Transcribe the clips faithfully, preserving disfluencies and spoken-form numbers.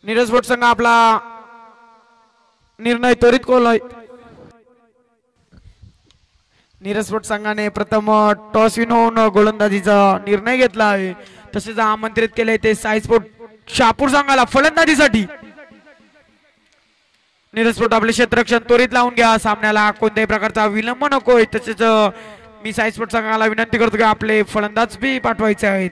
Neeraj sports संघ आपला निर्णय त्वरित कोलाय. नीरज स्पोर्ट्स संघाने प्रथम टॉस विन होऊन गोलंदाजीचा निर्णय घेतला आहे. तसेच आमंत्रित केले ते साई स्पोर्ट शहापूर संघाला फलंदाजीसाठी. नीरज स्पोर्ट आपले क्षेत्ररक्षण त्वरित लावून घ्या. सामन्याला कोणत्याही प्रकारचा विलंब नकोय. तसेच मी साई स्पोर्ट संघाला विनंती करतो की आपले फलंदाज बी पाठवायचे आहेत.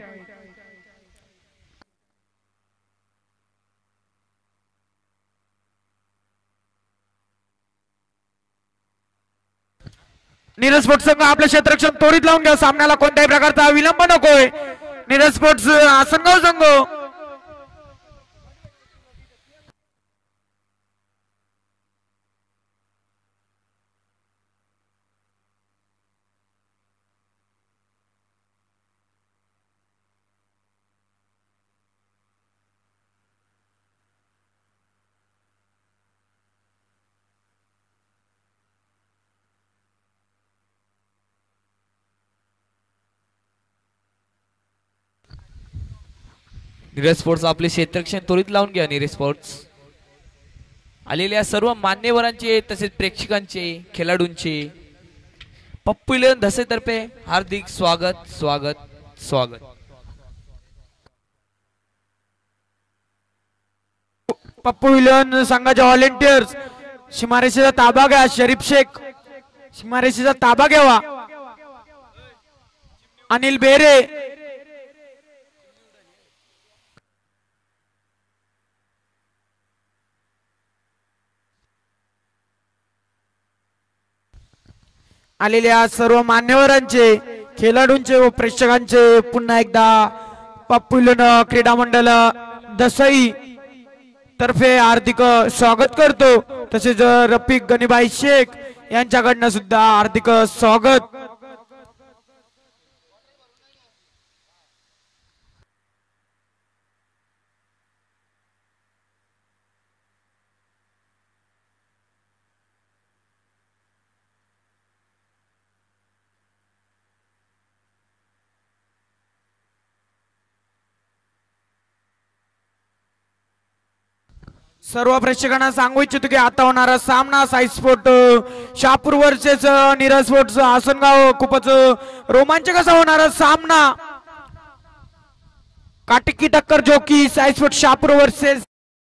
नीरज स्पोर्ट्स संघ आपले क्षेत्ररक्षण त्वरित लावून घ्या. सामन्याला कोणत्याही प्रकारचा विलंब नकोय. नीरज स्पोर्ट्स आसनगाव संघ नीरज स्पोर्ट्स आपले क्षेत्ररक्षण त्वरित लावून घ्या. नीरज स्पोर्ट्स आलेल्या सर्व मान्यवरांचे तसेच प्रेक्षकांचे खेळाडूंचे पप्पू इलेवन धसेतर्फे हार्दिक स्वागत स्वागत स्वागत. पप्पू इलेवन संघाचे व्हॉलेंटियर्स सीमारेषेचा ताबा घ्या. शरीफ शेख सीमारेषेचा ताबा घ्यावा. अनिल बेरे आलेल्या सर्व मान्यवरांचे खेळाडूंचे व प्रेक्षकांचे पुन्हा एकदा पप्पू इलेवन क्रीडा मंडळ दसई तर्फे हार्दिक स्वागत करतो. तसेच रफिक गणीभाई शेख यांच्याकडनं सुद्धा हार्दिक स्वागत. सर्व प्रेक्षकांना सांगू इच्छितो की आता होणारा सामना Sai sport Shahapur versus Neeraj sports Asangaon खूपच रोमांचक असा होणारा सामना. काटिकी टक्कर जो की साई स्पोर्ट शहापूर वर्सेस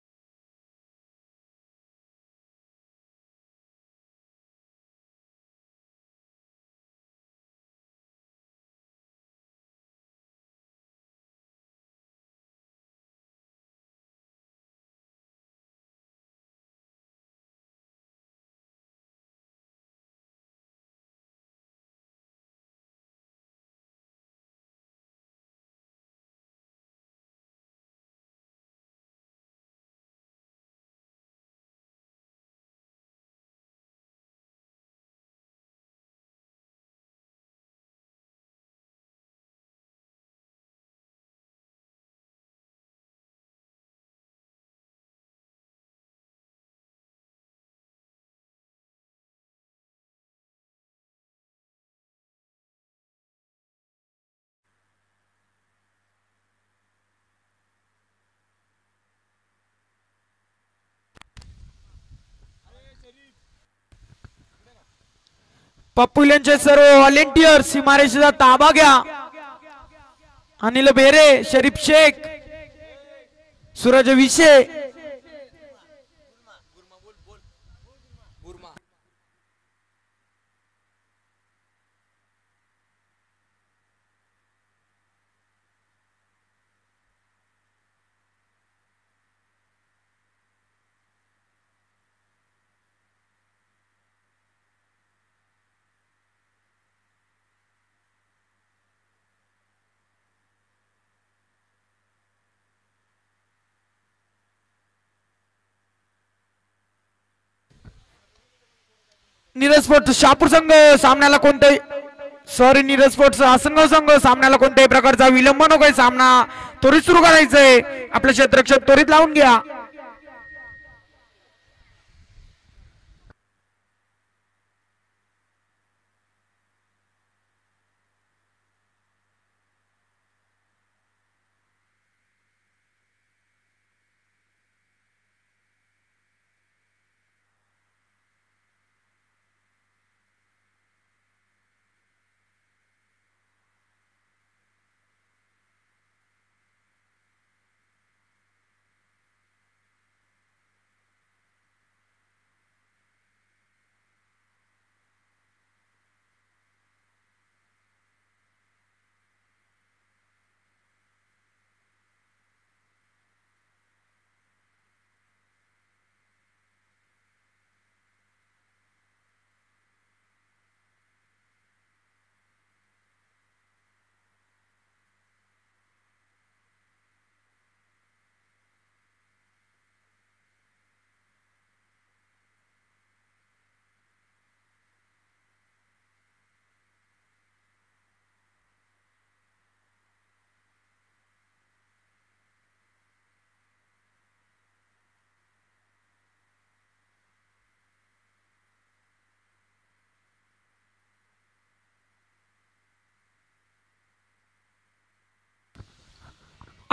पप्पू इलेवनचे सर्व व्हॉलेंटियर सीमारेषेचा ताबा घ्या. अनिल बेरे, शरीफ शेख, सूरज विषे नीरज स्पोर्ट्स शहापूर संघ सामन्याला कोणत्याही सॉरी नीरज स्पोर्ट्स आसनगाव संघ सामन्याला कोणत्याही प्रकारचा विलंब नकोय. सामना त्वरित सुरू करायचंय. आपलं क्षेत्ररक्षण त्वरित लावून घ्या.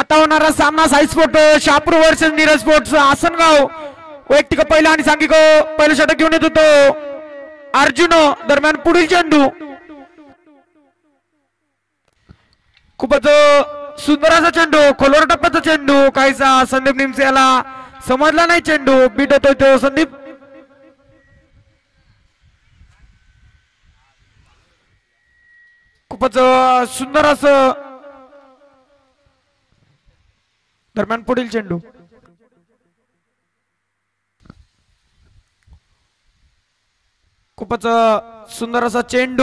आता होणारा सामना Sai sport Shahapur versus Neeraj sports Asangaon. वैयक्तिक पहिला आणि सांघिक पहिलं षटक घेऊन येत होतो अर्जुन. दरम्यान पुढील चेंडू खूपच सुंदर असा चेंडू, खोलवर टप्प्याचा चेंडू. काहीसा संदीप निमसे याला समजला नाही चेंडू. बीट होतोय तो संदीप. खूपच सुंदर असं. दरम्यान पुढील चेंडू खूपच सुंदर असा चेंडू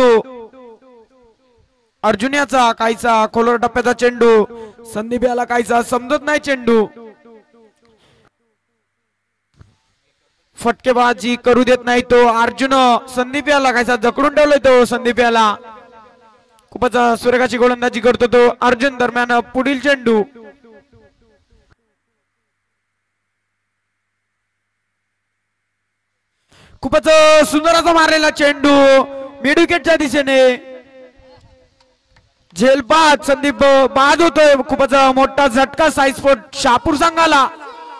अर्जुन याचा. काहीचा खोलवर टप्प्याचा चेंडू. संदीप याला काहीचा समजत नाही चेंडू. फटकेबाजी करू देत नाही तो अर्जुन. संदीप याला काहीसा जकडून ठेवलाय तो संदीप याला. खूपच सुरेखाची गोलंदाजी करतो तो अर्जुन. दरम्यान पुढील चेंडू खूपच सुंदर असा मारलेला चेंडू मिड विकेटच्या दिशेने. झेल बाद. संदीप बाद होतोय. खूपच मोठा झटका साई स्पोर्ट शहापूर संघाला.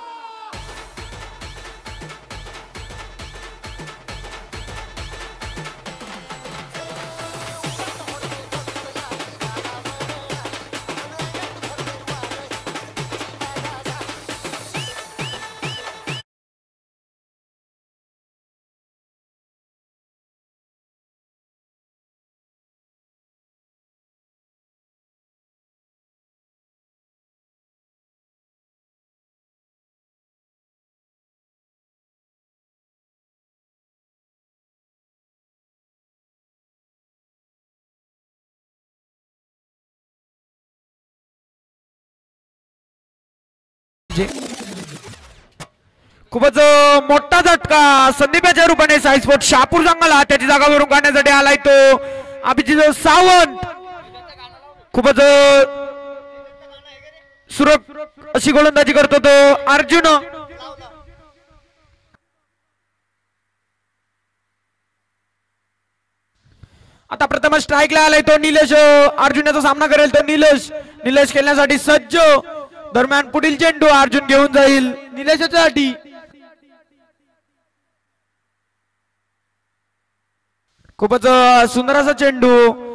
खूपच मोठा झटका संदीपाच्या रूपाने साई स्पोर्ट शहापूर संघाला. त्याची जागा भरून काढण्यासाठी आलाय तो अभिजित सावंत. खूपच सुरक अशी गोलंदाजी करतो तो अर्जुन. आता प्रथम स्ट्राईकला आलाय तो निलेश. अर्जुनाचा सामना करेल तो निलेश. निलेश खेळण्यासाठी सज्ज. दरम्यान पुढील चेंडू अर्जुन घेऊन जाईल निलेशसाठी. खूपच सुंदर असा चेंडू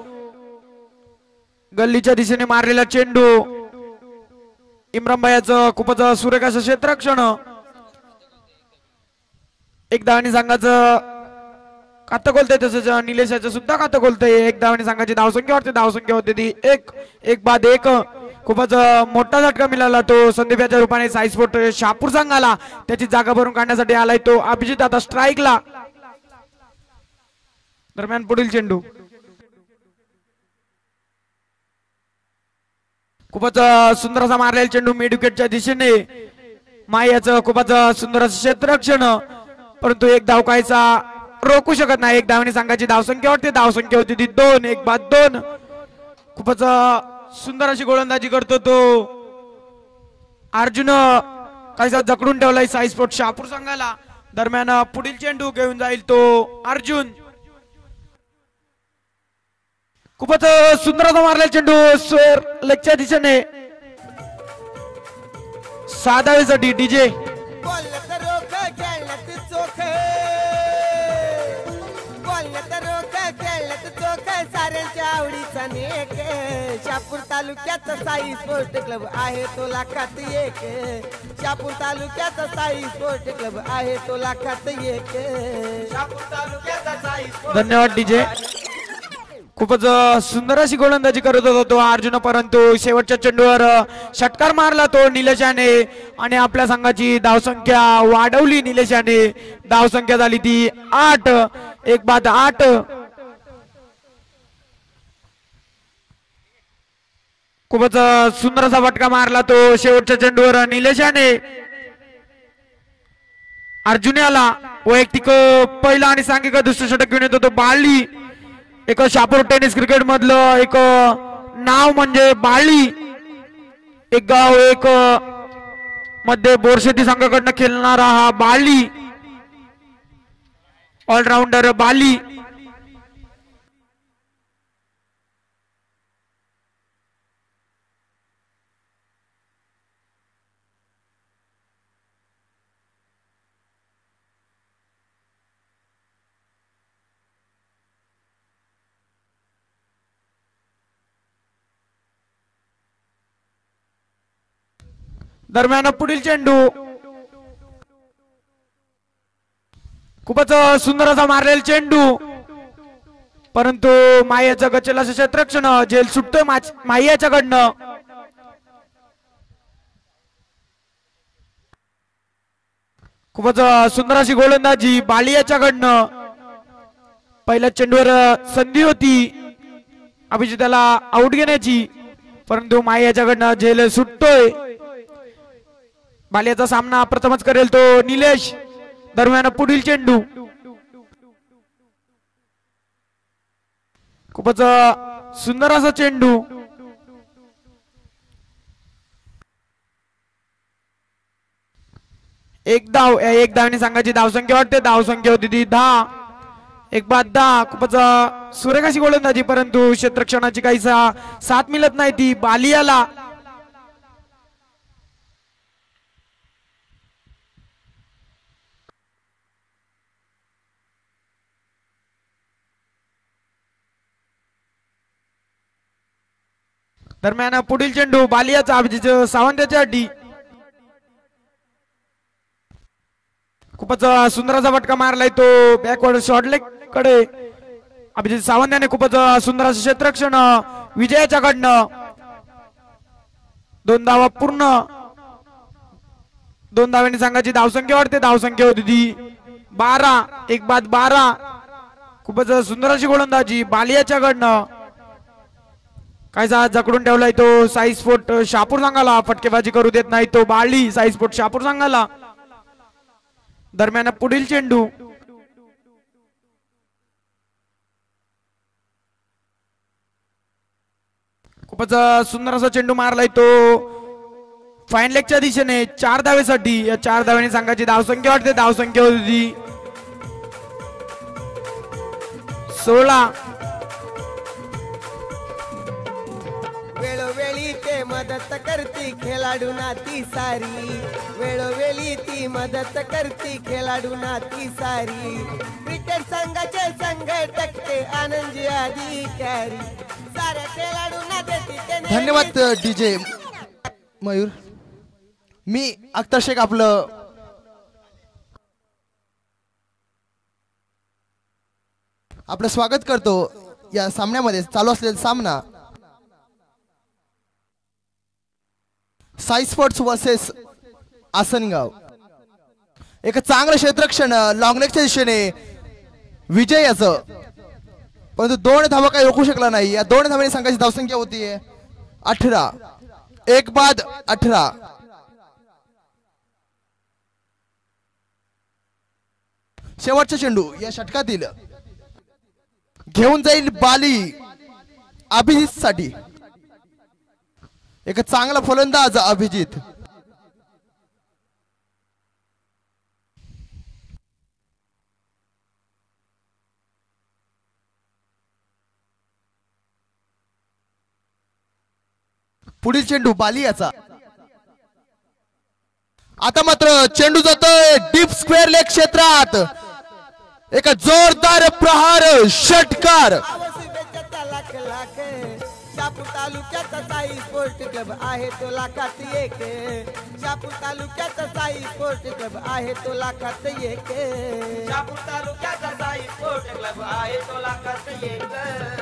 गल्लीच्या दिशेने मारलेला चेंडू. इम्रान भाईचं खूपच सुरेख असं क्षेत्ररक्षण. एक धावणी संघाचं खातं खोलतंय तसंच निलेशाचं सुद्धा खातं खोलतंय. एक धावणी संघाची धावसंख्या वाटते. धावसंख्या होते ती एक एक बाद एक. खूपच मोठा झटका मिळाला तो संदीपाच्या रूपाने साई स्पोर्ट शहापूर संघाला. त्याची जागा भरून काढण्यासाठी आलाय तो अभिजित. आता स्ट्राईकला. दरम्यान पुढील चेंडू खूपच सुंदर असा मारलेला चेंडू मिड विकेटच्या दिशेने. मायाचं खूपच सुंदर असं क्षेत्ररक्षण. परंतु एक धाव कायचा रोखू शकत नाही. एक धावणी संघाची धावसंख्या वाटते. धावसंख्या होती ती दोन एक बाद दोन. खूपच सुंदर अशी गोलंदाजी करतो तो अर्जुन. काहीसा जकडून ठेवलाय साई स्पोर्ट शहापूर संघाला. दरम्यान पुढील चेंडू घेऊन जाईल तो अर्जुन. खूपच सुंदर असा मारलेला चेंडू स्क्वेअर लेगच्या दिशेने. साधावेसाठी डीजे साऱ्यांच्या आवडीचा नेक. शहापूर तालुक्याचा साई स्पोर्ट क्लब आहे तो लाखात एक. शहापूर तालुक्याचा साई स्पोर्ट क्लब आहे तो लाखात एक. शहापूर तालुक्याचा साई. धन्यवाद डीजे. खूपच सुंदर अशी गोलंदाजी करत होता तो अर्जुन. परंतु शेवटच्या चेंडूवर षटकार मारला तो निलेशाने आणि आपल्या संघाची धावसंख्या वाढवली निलेशाने. धावसंख्या झाली ती आठ एक बाद आठ. खूपच सुंदर असा फटका मारला तो शेवटच्या चेंडूवर निलेशाने. अर्जुन याला वैयक्तिक पहिला आणि सांघिक दुसरं षटक घेऊन येतो तो बाळली. एक शहापूर टेनिस क्रिकेट मधलं एक नाव म्हणजे बाळली. एक गाव एक मध्ये बोरशेती संघाकडनं खेळणारा हा बाळली. ऑलराऊंडर बाळली. दरम्यान पुढील चेंडू खूपच सुंदर असा मारलेला चेंडू, परंतु मायाचं गचेल असं क्षेत्ररक्षण, झेल सुटतोय मायाच्याकडनं. खूपच सुंदर अशी गोलंदाजी बालियाच्याकडनं. पहिल्या चेंडूवर संधी होती अभिजिताला आउट घेण्याची, परंतु मायाच्याकडनं झेल सुटतोय. बालियाचा सामना प्रथमच करेल तो निलेश. दरम्यान पुढील चेंडू खूपच सुंदर असा चेंडू. एक धाव, एक धावने संघाची धावसंख्या वाटते. धावसंख्या होती ती दहा. एक बाद दहा. खूपच सुरेख अशी गोलंदाजी, परंतु क्षेत्ररक्षणाची काहीसा साथ मिळत नाही ती बालियाला. दरम्यान पुढील चेंडू बालियाचा अभिजित सावंतच्या अड्डी. खूपच सुंदर असा फटका मारलाय तो बॅकवर्ड शॉर्ट लेग कडे. अभिजित सावंत याने खूपच सुंदर असं क्षेत्ररक्षण विजयाच्याकडनं. दोन धावा पूर्ण. दोन धाव्यांनी संघाची धावसंख्या वाढते. धावसंख्या होती ती बारा. एक बाद बारा. खूपच सुंदर अशी गोलंदाजी बालियाच्याकडनं. काय जकडून ठेवलाय तो साई स्पोर्ट शहापूर संघाला. फटकेबाजी करू देत नाही तो बाळी साई स्पोर्ट शहापूर संघाला. दरम्यान पुढील चेंडू खूपच सुंदर असा चेंडू मारलाय तो फाईन लेगच्या दिशेने चार धावेसाठी. या चार धाव्यांनी संघाची धावसंख्या वाढते. धावसंख्या होती सोळा. वेळोवेळी ते मदत करती खेळाडूंना ती सारी. वेळोवेळी ती मदत करती खेळाडूंना ती सारी. क्रिकेट संघाचे संघटक ते आनंदी अधिकारी. साऱ्या खेळाडूंना देते. धन्यवाद डीजे मयूर. मी अख्तर शेख आपलं आपलं स्वागत करतो या सामन्यामध्ये. चालू असलेला सामना साई स्पोर्ट्स वर्सेस आसनगाव. एक चांगलं क्षेत्ररक्षण लॉंगलेगच्या दिशेने विजयाचं, परंतु दोन धावा काही रोखू शकला नाही. या दोन धावांनी संघाची धावसंख्या होती अठरा. एक बाद अठरा. शेवटचा चेंडू या षटकातील घेऊन जाईल बाली अभिजित साठी. एक चांगला फलंदाज अभिजित. पुढील चेंडू बालियाचा. आता मात्र चेंडू जातोय डीप स्क्वेअर लेग क्षेत्रात. एक जोरदार प्रहार षटकार. शहापूर तालुक्याचा साई स्पोर्ट क्लब आहे तो लाखात एक. शहापूर तालुक्याचा साई स्पोर्ट क्लब आहे तो लाखात एक. शहापूर तालुक्याचा साई स्पोर्ट क्लब आहे तो लाखात एक.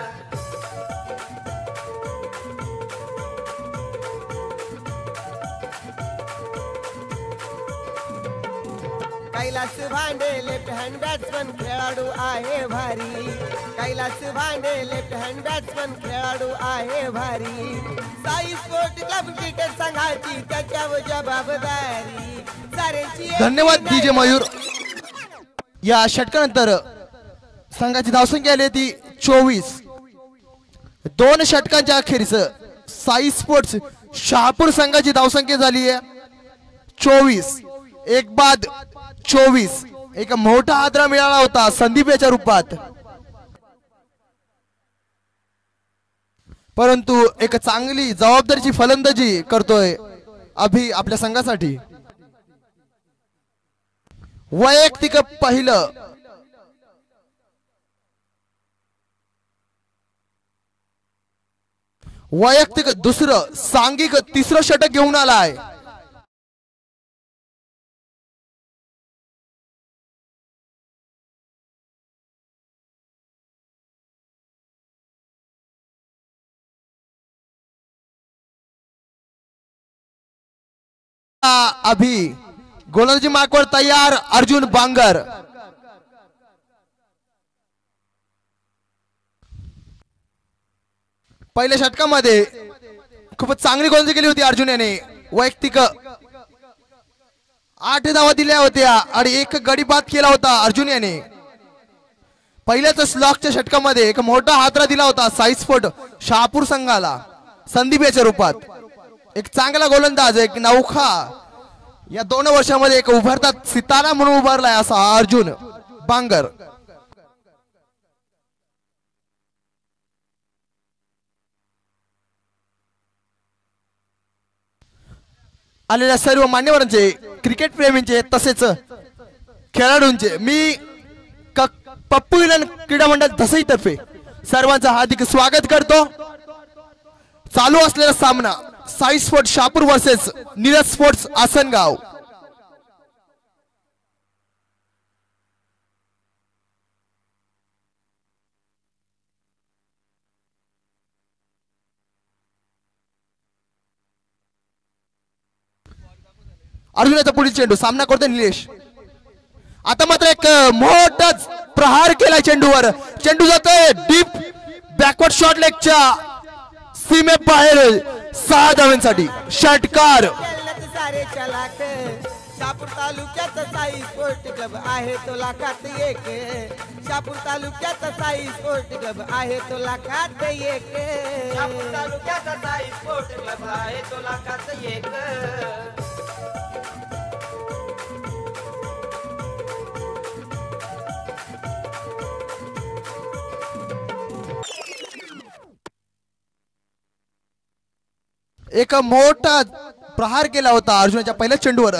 Kailash Bhande left hand batsman खेळाडू आहे भारी. Kailas Bhande left hand batsman खेळाडू आहे भारी. साई स्पोर्ट क्लब क्रिकेट संघाची त्याच्यावर जबाबदारी साऱ्यांची. धन्यवाद डीजे मयूर. या षटकानंतर संघाची धावसंख्या आली ती चोवीस. दोन षटकांच्या अखेरीस साई स्पोर्ट्स शहापूर संघाची धावसंख्या झाली आहे चोवीस. एक बाद चोवीस. एक मोठा आदरा मिळाला होता संदीप याच्या रूपात, परंतु एक चांगली जबाबदारीची फलंदाजी करतोय अभि आपल्या संघासाठी. वैयक्तिक पहिलं, वैयक्तिक दुसरं, सांघिक तिसरं षटक घेऊन आलाय. अभि गोलंदाजी मार्कवर तयार अर्जुन बांगर. पहिल्या षटकामध्ये खूपच चांगली गोलंदाजी केली होती अर्जुन याने. वैयक्तिक आठ धावा दिल्या होत्या आणि एक गडी बाद केला होता अर्जुन याने. पहिल्याच स्लॉकच्या षटकामध्ये एक मोठा हातरा दिला होता साई स्पोर्ट शहापूर संघाला संदीप याच्या रूपात. एक चांगला गोलंदाज, एक नौखा, या दोन वर्षामध्ये एक उभारता सितारा म्हणून उभारलाय असा अर्जुन बांगर. आलेल्या सर्व मान्यवरांचे, क्रिकेट प्रेमींचे तसेच खेळाडूंचे मी पप्पू विलन क्रीडा मंडळ धसई तर्फे सर्वांचं हार्दिक स्वागत करतो. चालू असलेला सामना Sai sports Shahapur versus Neeraj sports Asangaon. अर्जुनाचा पुढील चेंडू सामना करतोय निलेश. आता मात्र एक मोठा प्रहार केलाय चेंडूवर. चेंडू जातोय डीप बॅकवर्ड शॉट लेगच्या सीमे बाहेर. सहा धावांसाठी षटकार. सारे चलाक शहापूर तालुक्याचा साई स्पोर्ट क्लब आहे तो लाखात एक. शहापूर तालुक्याचा साई स्पोर्ट क्लब आहे तो लाखात एक. शहापूर तालुक्याचा साई स्पोर्ट क्लब आहे तो लाखात एक. एक मोठा प्रहार केला होता अर्जुनाच्या पहिल्या चेंडूवर.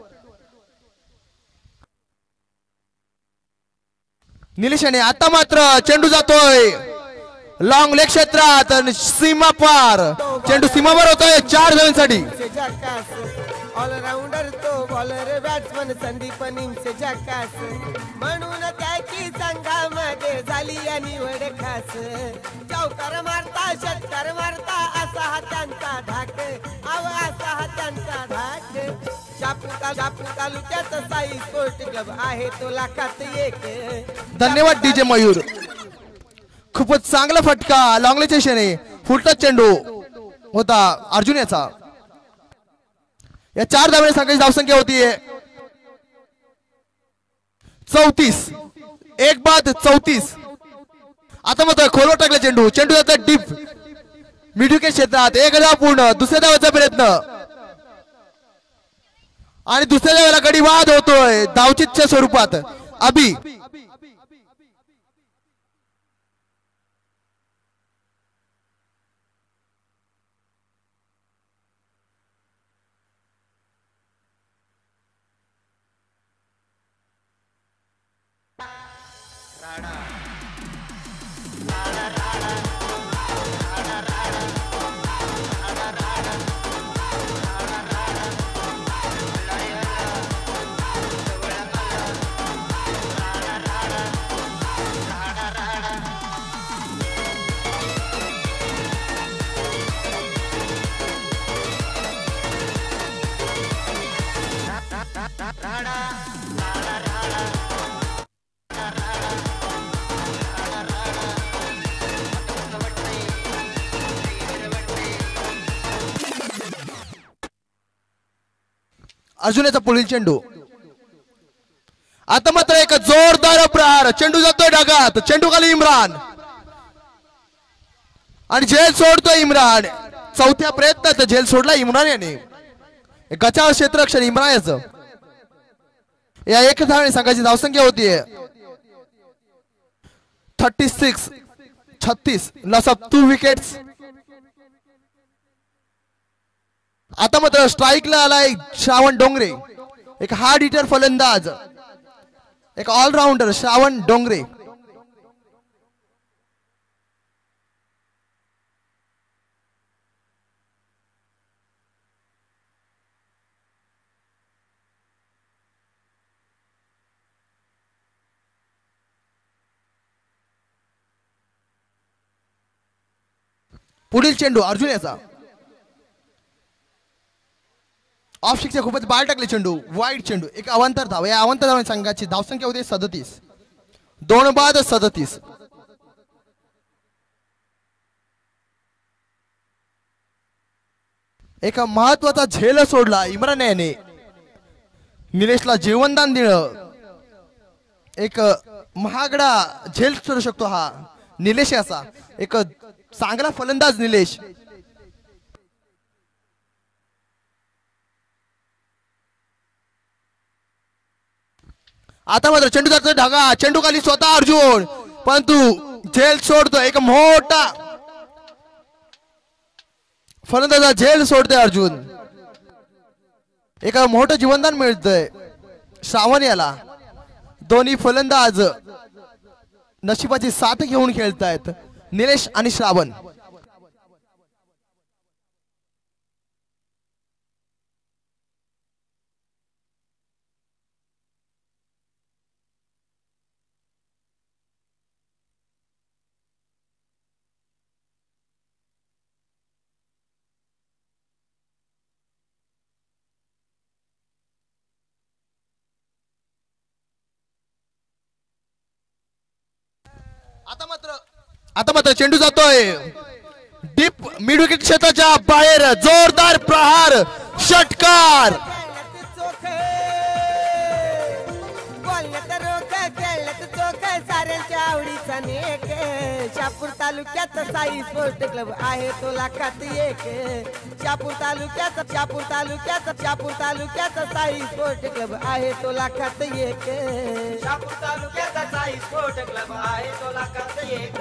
निलेशाने आता मात्र चेंडू जातोय लॉंग लेग क्षेत्रात सीमा पार. चेंडू सीमावर होतोय चार धावांसाठी. ऑलराऊंडर तो बॉलर बॅट्समन संदीप निमसे जकास. म्हणून त्याची संघामध्ये झाली या निवड खास. चौकार मारता षटकार मारता असा हा त्यांचा धाक. अव असा हा त्यांचा धाक. शहापूर शहापूर तालुक्याचा साई स्पोर्ट क्लब आहे तो लाखात एक. धन्यवाद डीजे मयूर. खूपच चांगला फटका लॉंगलेच्या दिशेने. फुलटा चेंडू होता अर्जुन याचा. या चार धावांनी संघाची धावसंख्या होतीये चौतीस. एक बाद चौतीस. आता मात्र खोलवर टाकला चेंडू. चेंडू जातो डीप मिडविकेट क्षेत्रात. एक धाव पूर्ण. दुसऱ्या धावाचा प्रयत्न आणि दुसऱ्या धावाला गडी बाद होतोय धावचितच्या स्वरूपात. अभि अर्जुनाचा पुढील चेंडू. आता मात्र एक जोरदार प्रहार. चेंडू जातोय ढगात. चेंडू खाली इम्रान आणि झेल सोडतोय इम्रान. चौथ्या प्रयत्नात झेल सोडला इम्रान याने. गचाळ क्षेत्ररक्षण इम्रान याचं. या एक धावाने संघाची धावसंख्या होतीये थर्टी सिक्स छत्तीस. Loss of two wickets. आता मात्र स्ट्राईकला आलाय श्रावण डोंगरे. एक हार्ड हिटर फलंदाज, एक ऑलराऊंडर श्रावण डोंगरे. पुढील चेंडू अर्जुन याचा. ऑफ शिक्सचे खूपच बाळ टाकले चेंडू वाईट चेंडू एक अवांतर धाव या अवांतर धाव संघाची धावसंख्या होते सदतीस दोन बाद सदतीस एक महत्वाचा झेल सोडला इम्रान याने निलेशला जीवनदान दिलं एक महागडा झेल सोडू शकतो हा निलेश असा एक चांगला फलंदाज निलेश आता मात्र चेंडू जातो ढागा चेंडू खाली स्वतः अर्जुन परंतु झेल सोडतो एक मोठा फलंदाजा झेल सोडते अर्जुन एक मोठं जीवनदान मिळतंय श्रावण याला दोन्ही फलंदाज नशिबाची साथ घेऊन खेळतायत निलेश आणि श्रावण आता मात्र आता मात्र चेंडू जातोय डीप मिड विकेट क्षेत्राच्या बाहेर जोरदार प्रहार षटकार साऱ्यांच्या आवडीचा नेक शापूर तालुक्यात साई स्पोर्ट क्लब आहे तो लाखात एक शापूर तालुक्यात शापूर तालुक्यात शापूर तालुक्यात साई स्पोर्ट क्लब आहे तो लाखात एक शापूर तालुक्यात साई स्पोर्ट क्लब आहे तो लाखात एक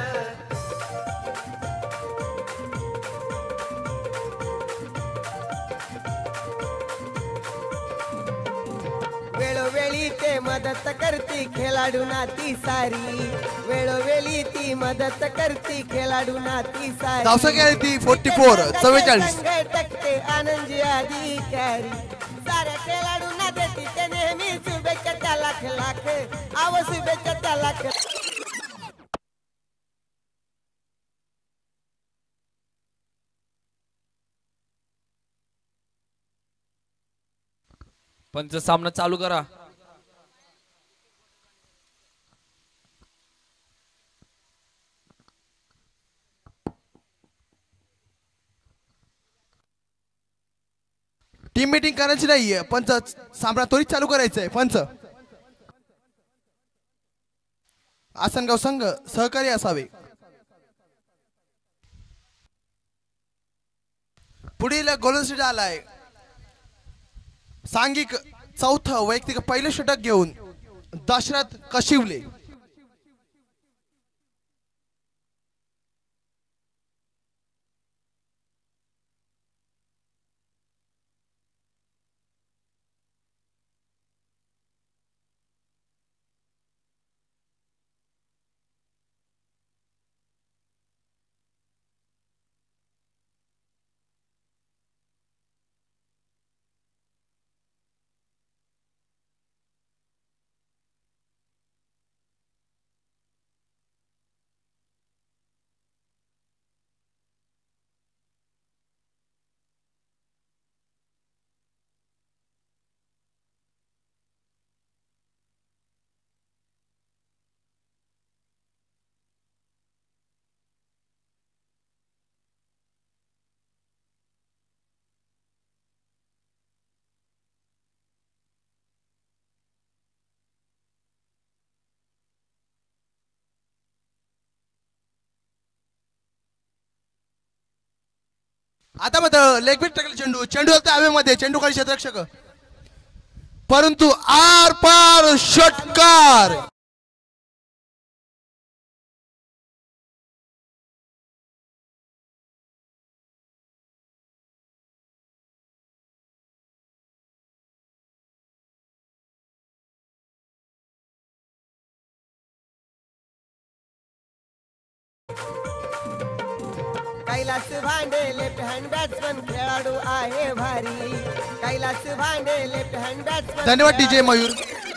वेळोवेळी ते मदत करती खेळाडूंना ती सारी वेळोवेळी ती मदत करती खेळाडूंना ती सारी धावसंख्या आहे ती चौवेचाळीस चव्वेचाळीस टक्के आनंदी अधिकारी साऱ्या खेळाडूंना देती ते नेहमी शुभेच्छा त्या लाख लाख आव शुभेच्छा त्या लाख पंच सामना चालू करा टीम मीटिंग करायची नाहीये पंच सामना त्वरित चालू करायचंय पंच आसनगाव संघ सहकारी असावे पुढील गोलंदाज आलाय सांघिक चौथं वैयक्तिक पहिलं षटक घेऊन दशरथ कशिवले आता मात्र लेगबीट टाकले चेंडू चेंडू हवेमध्ये चेंडू खाली क्षेत्ररक्षक परंतु आर पार षटकार Kailash Bhande left hand batsman खेळाडू आहे भारी Kailas Bhande left hand batsman धन्यवाद डीजे मयूर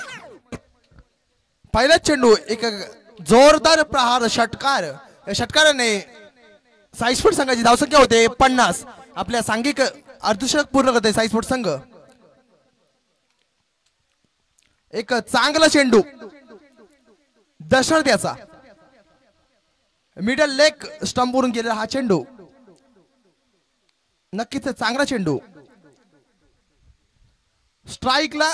पहिला चेंडू एक जोरदार प्रहार षटकार या षटकाराने साई स्पोर्ट संघाची धावसंख्या होते पन्नास आपल्या सांघिक अर्धशतक पूर्ण करते साई स्पोर्ट्स संघ. एक चांगला चेंडू दशरथ याचा मिडल लेग स्टंप वरून गेलेला हा चेंडू नक्कीच चांगला चेंडू. स्ट्राईकला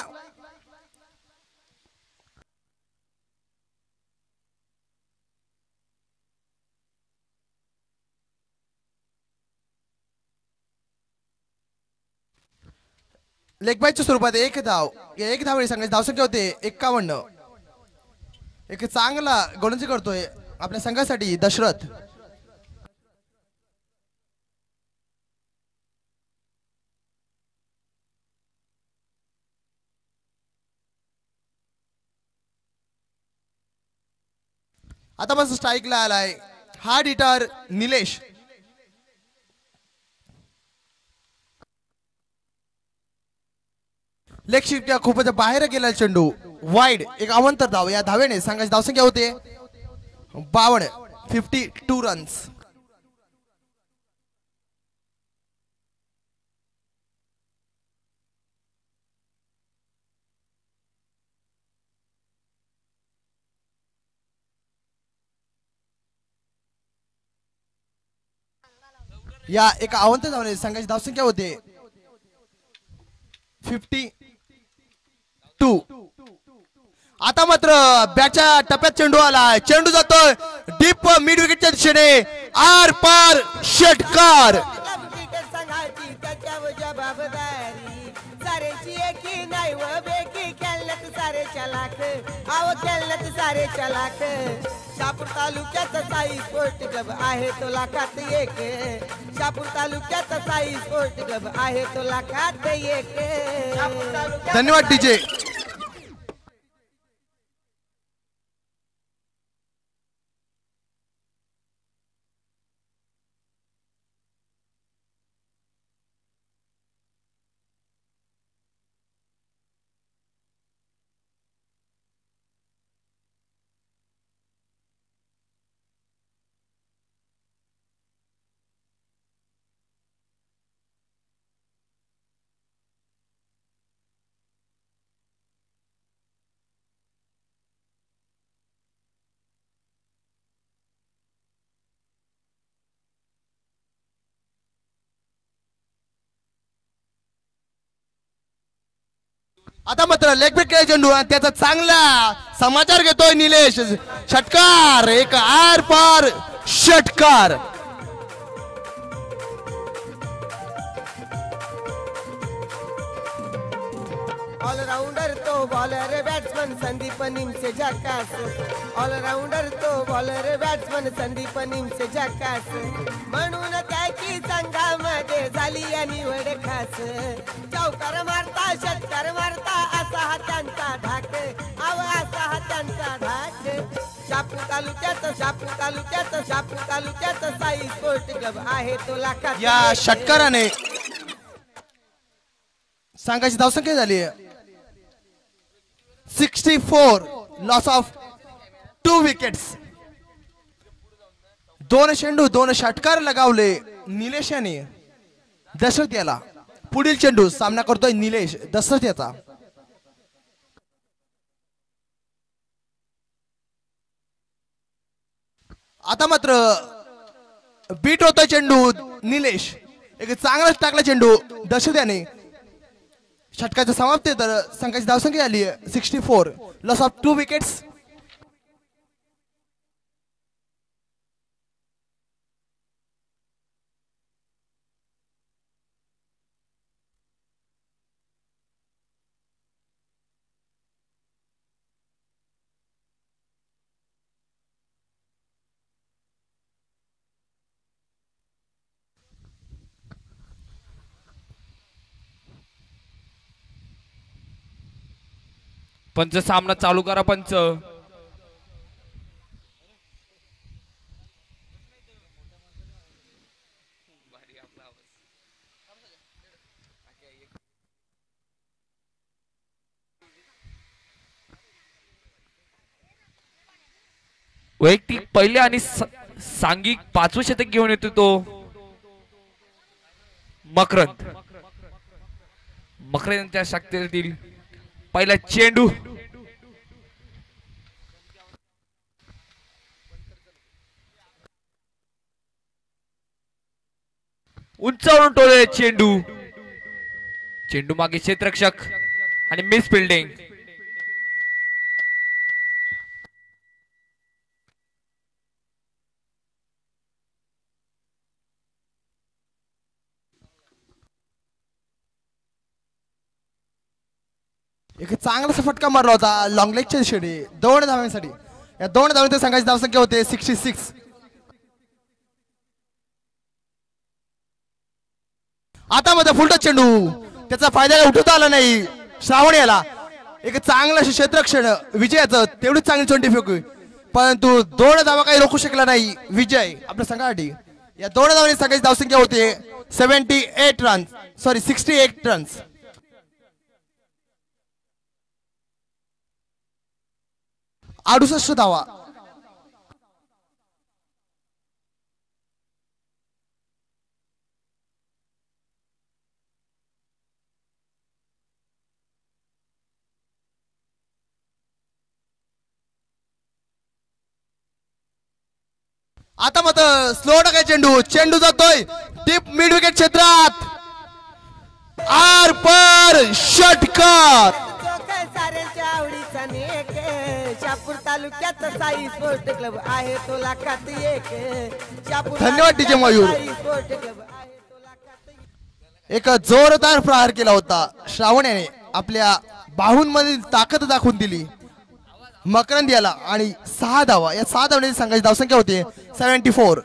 लेग बायच्या स्वरूपात एक धाव एक धाव सांगायची धावसंख्या होते एक्कावन्न. एक चांगला गोलंदाजी करतोय आपल्या संघासाठी दशरथ. आता बस स्ट्राईकला आलाय हार्ड हिटर निलेश. लेग शिफ्टच्या खूपच बाहेर गेला चेंडू वाईड. एक अवंतर धाव या धावेने संघाची धावसंख्या होते बावन्न फिफ्टी टू रन्स. या एका अवंतर धावने संघाची धावसंख्या होते फिफ्टी टू. आता मात्र बॅटच्या टप्प्यात चेंडू आला. चेंडू जातोय डीप मिड विकेटच्या दिशेने आर पार षटकार. संघाची त्याच्यावर जबाबदारी सारेची एकी नाही व बेकी खेळण्यात सारे चलाक आव खेळण्यात सारे चलाक. शापूर तालुक्याचा साई स्पोर्ट क्लब आहे तो लाखात एक. शापूर तालुक्याचा साई स्पोर्ट क्लब आहे तो लाखात एक. धन्यवाद डीजे. आता मात्र लेग ब्रेक केला चेंडू आणि त्याचा चांगला समाचार घेतोय निलेश. षटकार एक आर पार षटकार. ऑलराउंडर तो बॉलर बॅट्समन संदीप निमसे झकास. ऑलराउंडर तो बॉलर बॅट्समन संदीप निमसे झकास. म्हणून त्याची संघामध्ये झाली या निवड खास. चौकार मारता षटकार मारता असा हा त्यांचा धाक आव असा हा त्यांचा धाक. शापूर तालुक्यात शापूर तालुक्यात शापूर तालुक्यात साई स्पोर्ट क्लब आहे तो लाखात. या षटकाराने संघाची धावसंख्या झाली आहे sixty four. Loss of two wickets. दोन चेंडू दोन षटकार लगावले निलेश याने दशरथ याला. पुढील चेंडू सामना करतोय निलेश दशरथ याचा. आता मात्र बीट होतोय चेंडू निलेश. एक चांगलाच टाकला चेंडू दशरथ याने. षटकाचा समाप्ती तर संघाची धावसंख्या आली sixty four. Loss of two wickets. पंच सामना चालू करा पंच. वैयक्तिक पहिले आणि सांघिक पाचवं शतक घेऊन येतो तो मकरंद. मकरेंच्या शक्तीतील पहिला चेंडू उंचावरून टोले चेंडू चेंडू मागे क्षेत्ररक्षक आणि मिस फिल्डिंग एक चांगलासा फटका मारला होता लॉंग लेगच्या दिशेने दोन धावांसाठी या दोन धावांच्या संघाची धावसंख्या होते सिक्स्टी सिक्स आता मध्ये फुलटा चेंडू त्याचा फायदा उठवता आला नाही श्रावण याला एक चांगलं क्षेत्ररक्षण विजयाचं तेवढीच चांगली चोंडी फेकू परंतु दोन धावा काही रोखू शकला नाही विजय आपल्या संघासाठी या दोन धावांनी संघाची धावसंख्या होते seventy eight runs sorry sixty eight runs अडुसष्ट धावा आता मत स्लो टाकाय चेंडू चेंडू जातोय डीप मिड विकेट क्षेत्रात आर पर षटकार साऱ्यांच्या आवडीचा नेक शापूर तालुक्यात साई स्पोर्ट क्लब आहे तो लाखात एक शापूर धन्यवाद डीजे मयूर स्पोर्ट क्लब आहे तो लाखात एक एक जोरदार प्रहार केला होता श्रावण याने आपल्या बाहूंमधील ताकद दाखवून दिली मकरंद याला आणि सहा धावा या सहा धावण्याची संघाची धावसंख्या होती सेव्हन्टी फोर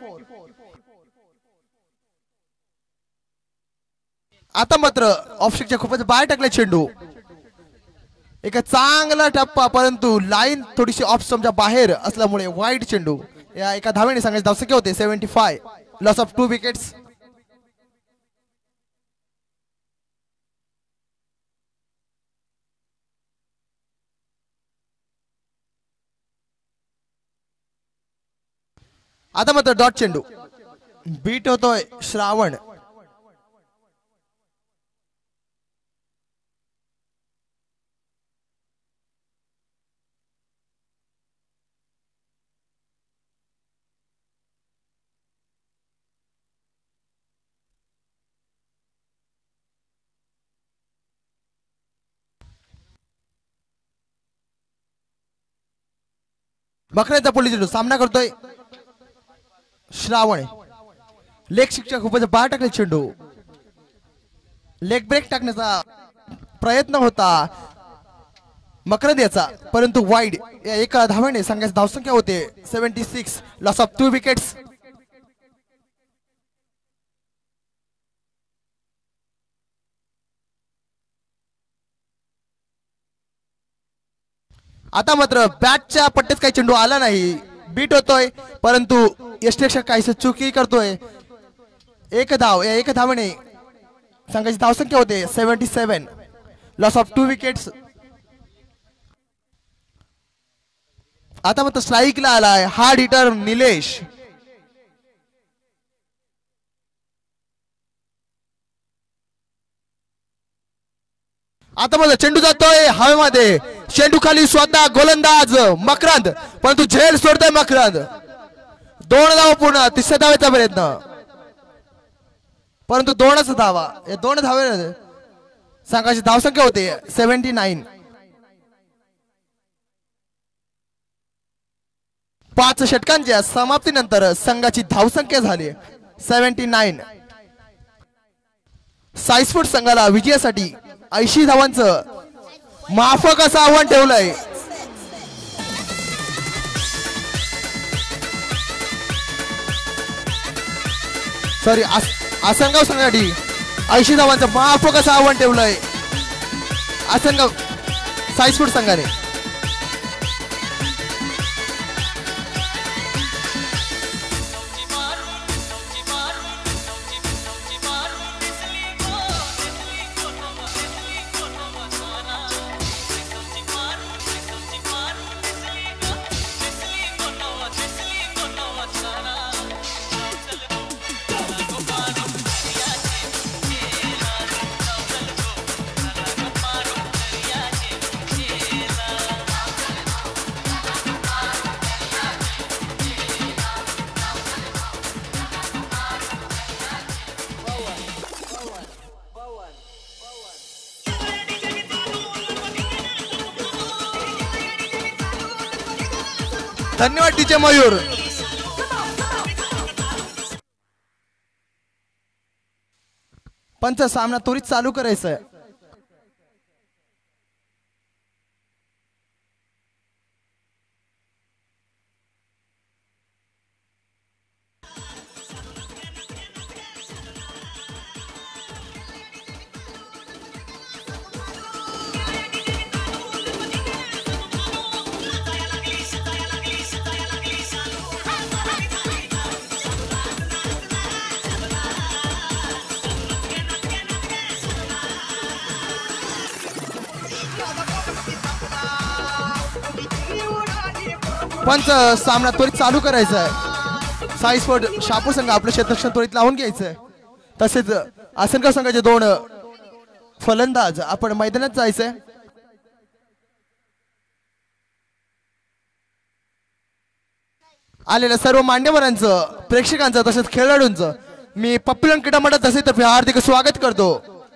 आता मात्र ऑफस्ट्रिकच्या खूपच बाहेर टाकले चेंडू एक चांगला टप्पा परंतु लाईन थोडीशी ऑफ स्टंपच्या बाहेर असल्यामुळे वाईट चेंडू या एका धावेने संघाची धावसंख्या होते seventy five loss of two wickets आता मात्र डॉट चेंडू बीट होतोय श्रावण मकरेचा पोली चेंडू सामना करतोय श्रावण लेग शिक्षक खूपच बाहेर टाकले चेंडू लेग ब्रेक टाकण्याचा प्रयत्न होता मकरंद याचा परंतु वाईड या एका धावेने संघाची धावसंख्या होते seventy six loss of two wickets आता मात्र बॅटच्या पट्ट्यात काही चेंडू आला नाही बीट होतोय परंतु यष्टेक्षक काहीस चुकी करतोय एक धाव या एक धावेने संघाची धावसंख्या होते seventy seven loss of two wickets आता मात्र स्ट्राईकला आलाय हार्ड हिटर निलेश आता मध्ये चेंडू जातोय हवेमध्ये चेंडू खाली स्वतः गोलंदाज मकरंद परंतु झेल सोडतोय मकरंद दोन धावा पूर्ण तिसऱ्या धावेचा प्रयत्न परंतु दोनच धावा या दोन धावे संघाची धावसंख्या होते सेव्हन्टी नाईन पाच षटकांच्या समाप्तीनंतर संघाची धावसंख्या झाली सेव्हन्टी नाईन साईस्फोर्ट संघाला विजयासाठी ऐंशी धावांचं माफक असं आव्हान ठेवलंय सॉरी आसनगाव संघासाठी ऐंशी धावांचं माफक असं आव्हान ठेवलंय आसनगाव साईस्फोर्ट संघाने धन्यवाद डीजे मयूर. पंच सामना त्वरित चालू करायचा आहे. पंच सामना त्वरित चालू करायचा आहे. साई स्पोर्ट शहापूर संघ आपलं क्षेत्ररक्षण त्वरित लावून घ्यायचंय. तसेच आसनगाव संघाचे दोन फलंदाज आपण मैदानात जायचंय. आलेल्या सर्व मान्यवरांचं, प्रेक्षकांचं तसेच खेळाडूंचं मी पप्पीलन क्रीडा मंडळ तर्फे हार्दिक स्वागत करतो.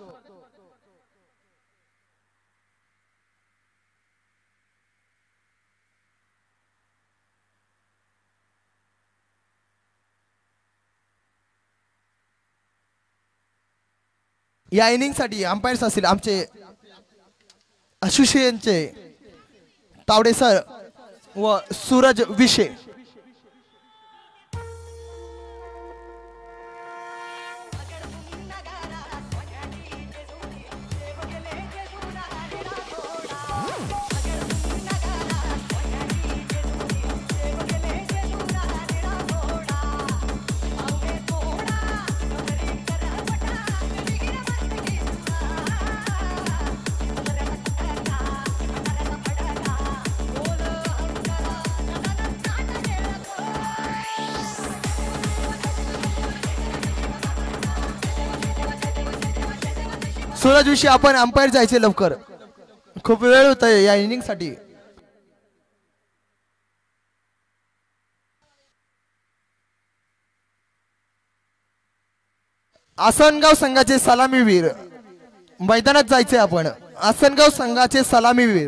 या इनिंग साठी अंपायर्स असतील आमचे असोसिएशनचे तावडे सर व सूरज विशे. सूरज विषयी आपण अंपायर जायचे लवकर, खूप वेळ होत आहे या इनिंग साठी. आसनगाव संघाचे सलामीवीर मैदानात जायचे आपण. आसनगाव संघाचे सलामीवीर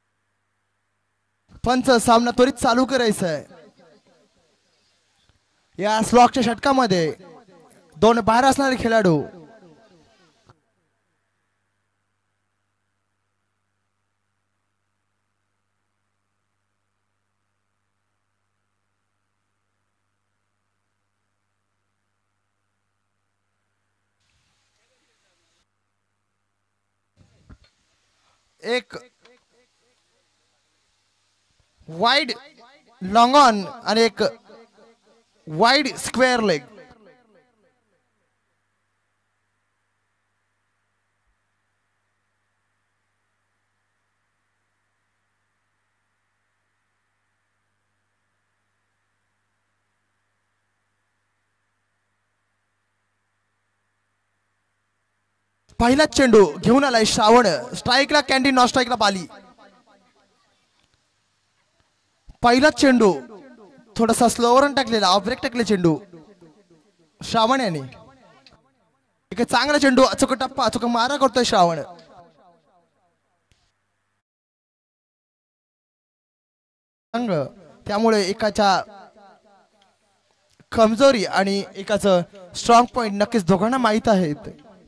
पंच सामना त्वरित चालू करायचा आहे. या स्लॉकच्या षटकामध्ये दोन बाहेर असणारे खेळाडू एक वाइड लॉंग ऑन आणि एक वाइड स्क्वेअर लेग. पहिला चेंडू घेऊन आलाय श्रावण. स्ट्राईकला कॅन्डी, नॉन स्ट्राईकला बाली. पहिला चेंडू थोडासा स्लोवर टाकलेला, ऑफ ब्रेक टाकले चेंडू श्रावण याने. एक चांगला चेंडू, अचूक टप्पा, अचूक मारा करतोय श्रावण. त्यामुळे एकाच्या कमजोरी आणि एकाचं स्ट्रॉंग पॉइंट नक्कीच दोघांना माहित आहेत.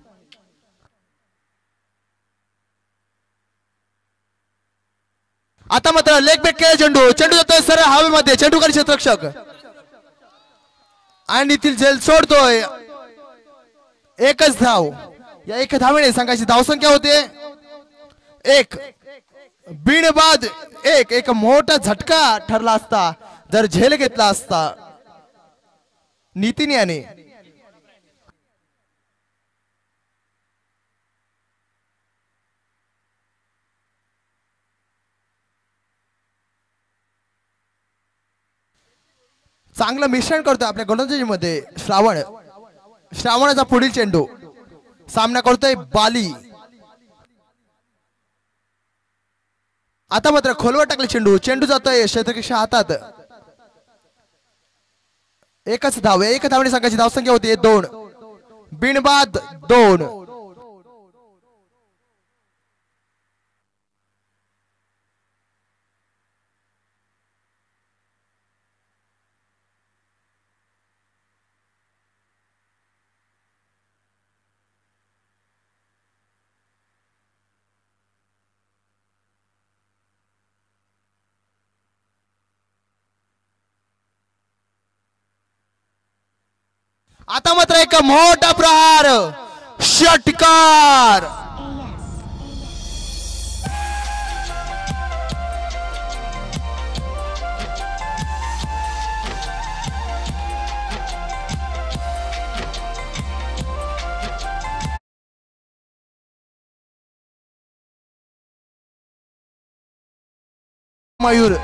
आता मात्र लेग बॅक केला चेंडू. चेंडू जातोय सरळ हवेमध्ये. चेंडूकर क्षेत्ररक्षक आणि ती झेल सोडतोय. एकच धाव. या एक धावेने संघाची धावसंख्या होते एक. बिनबाद एक. एक मोठा झटका ठरला असता जर झेल घेतला असता नितीन याने. चांगलं मिश्रण करतोय आपल्या गोलंदाजीमध्ये श्रावण. श्रावणाचा पुढील चेंडू सामना करतोय बाली. आता मात्र खोलवर टाकले चेंडू. चेंडू जातोय क्षेत्ररक्षकाच्या हातात. एकच धाव. एक धावणे संघाची धावसंख्या होती दोन. बिनबाद दोन. आता मात्र एक मोठा प्रहार, षटकार. मयूर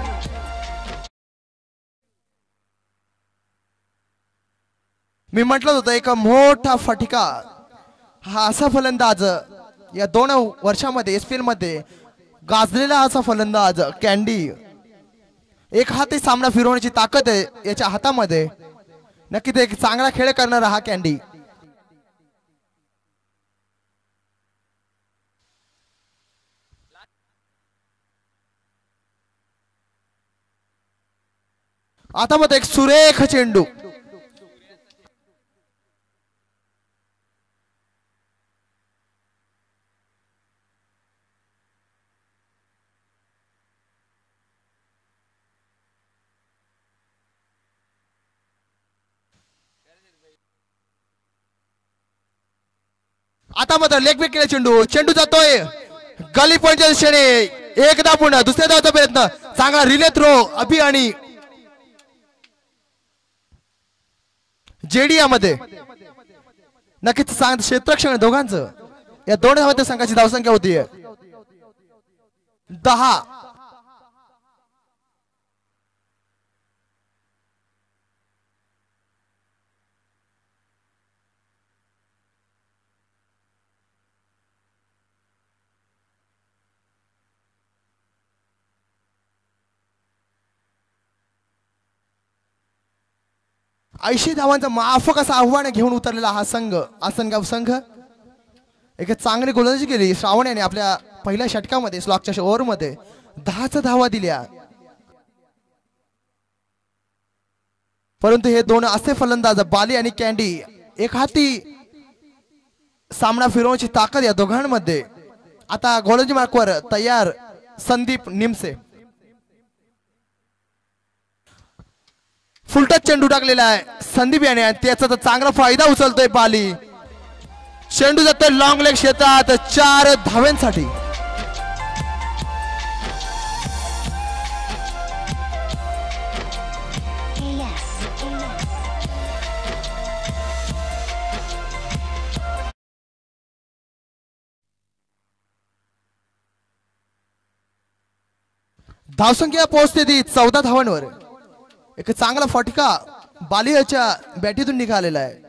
मी म्हटलं होतं एक मोठा फटका. हा असा फलंदाज या दोन वर्षामध्ये एसपीएल मध्ये गाजलेला असा फलंदाज कॅन्डी. एक हाती सामना फिरवण्याची ताकद आहे याच्या हातामध्ये. नक्की ते एक चांगला खेळ करणारा हा कॅन्डी. आता मग एक सुरेख चेंडू. आता मात्र लेग बॅक केला चेंडू. चेंडू जातोय गली पॉइंटच्या दिशेने. एकदा पुन्हा दुसऱ्या धावचा प्रयत्न. चांगला रिले थ्रो अभि आणि जेडीया मध्ये. नक्कीच सांग क्षेत्ररक्षण दोघांचं. या दोन धावांच्या संघाची धावसंख्या होती दहा. ऐंशी धावांचा माफक असं आव्हान घेऊन उतरलेला हा संघ आसनगाव संघ. एक चांगली गोलंदाजी केली श्रावण याने आपल्या पहिल्या षटकामध्ये. स्लॉकच्या ओव्हर मध्ये दहाच धावा दिल्या. परंतु हे दोन असे फलंदाज बाली आणि कॅन्डी एक हाती सामना फिरवण्याची ताकद या दोघांमध्ये. आता गोलंदाजी मार्कवर तयार संदीप निमसे. फुलटच चेंडू टाकलेला आहे संदीप याने आणि त्याचा तर चांगला फायदा उचलतोय बाली. चेंडू जातोय लॉंग लेग क्षेत्रात चार धाव्यांसाठी. धावसंख्या पोहोचते ती चौदा धावांवर. एक चांगला फटका बालियाच्या बॅटीतून निघालेला आहे.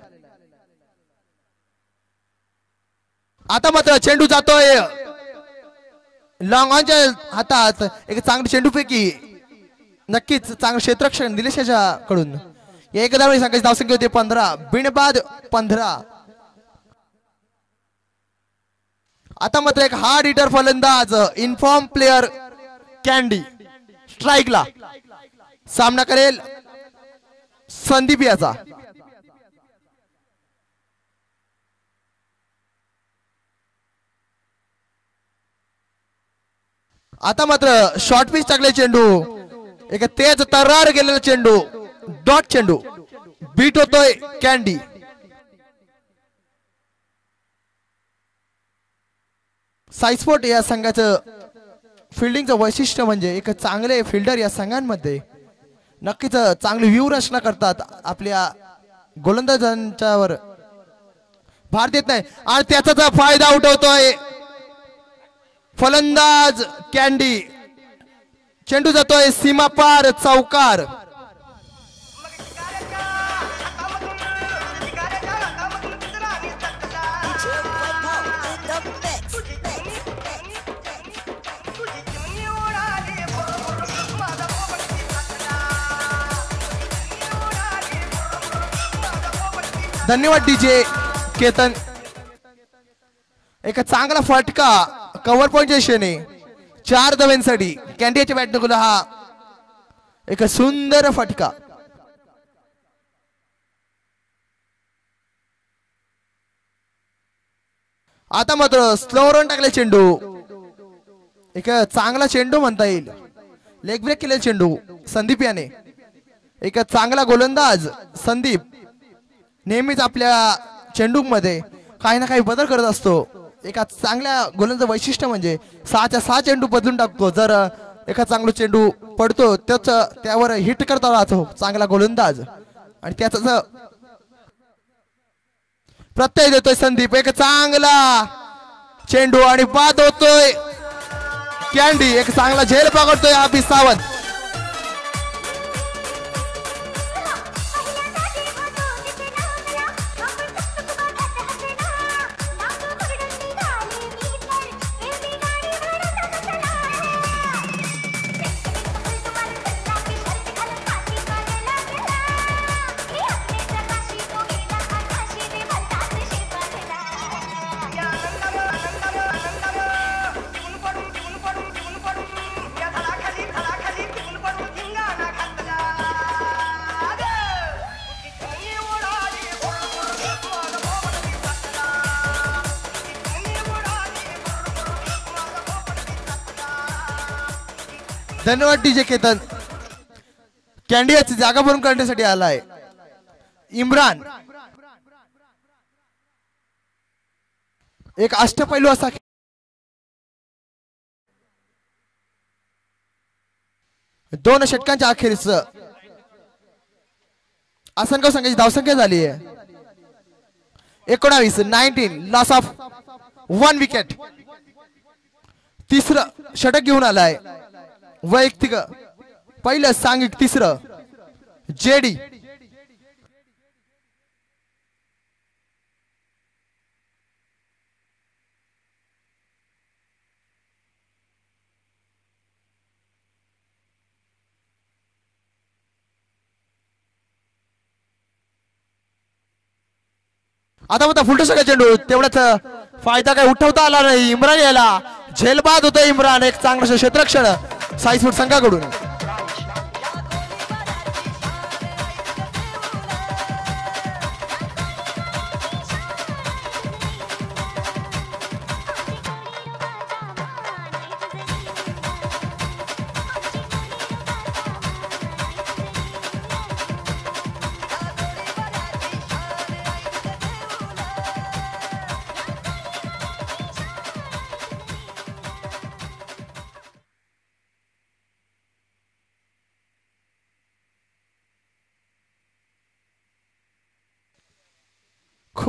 आता मात्र चेंडू जातोय लॉंग ऑनच्या हातात. एक चांगली चेंडूपैकी नक्कीच चांगलं क्षेत्ररक्षण निलेश कडून. एक धाव सांगायची धावसंख्या होती पंधरा बिनबाद पंधरा. आता मात्र एक हार्ड हिटर फलंदाज इन्फॉर्म प्लेयर कॅन्डी स्ट्राईकला सामना करेल संदीप याचा. आता मात्र शॉर्ट पिच टाकले चेंडू. एक तेज तर्रार गेलेला चेंडू डॉट चेंडू बीट होतोय कॅन्डी. साईस्पोर्ट या संघाचं फिल्डिंगचं वैशिष्ट्य म्हणजे एक चांगले फिल्डर या संघांमध्ये नक्कीच चांगली व्यूहरचना करतात. आपल्या गोलंदाजांच्यावर भार देत नाही आणि त्याचा फायदा उठवतोय फलंदाज कॅन्डी. चेंडू जातोय सीमापार चौकार. धन्यवाद डीजे केतन. एक चांगला फटका कव्हर पॉइंटच्या दिशेने चार धावांसाठी कॅन्डीच्या बॅटने हा एक सुंदर फटका. आता मात्र स्लो रन टाकले चेंडू. एक चांगला चेंडू म्हणता येईल. लेग ब्रेक केलेला चेंडू संदीप याने. एक चांगला गोलंदाज संदीप नेहमीच आपल्या चेंडू मध्ये काही ना काही बदल करत असतो. एका चांगल्या गोलंदाजाचं वैशिष्ट्य म्हणजे सहाच्या सहा चेंडू बदलून टाकतो. जर एका चांगला चेंडू पडतो त्याच त्यावर हिट करता राहतो चांगला गोलंदाज आणि त्याचा प्रत्यय देतोय संदीप. एक चांगला चेंडू आणि बाद होतोय कॅन्डी. एक चांगला झेल पकडतोय अभि सावंत. धन्यवाद डीजे केतन. कॅन्डी याची जागा भरून काढण्यासाठी आलाय इम्रान. एक अष्टपैलू असा दोन षटकांच्या अखेरीस असंख्य संघाची धावसंख्या झाली आहे एकोणावीस nineteen. Loss of one wicket. तिसरं षटक घेऊन आलाय वैयक्तिक. पहिलं सांघिक. तिसरं जेडी. आता आता फुलटो सगळं चेंडू तेवढाच फायदा काही उठवता आला नाही. इम्रान याला झेलबाद होतं इम्रान. एक चांगलं क्षेत्ररक्षण साईस्पोर्ट संघाकडून.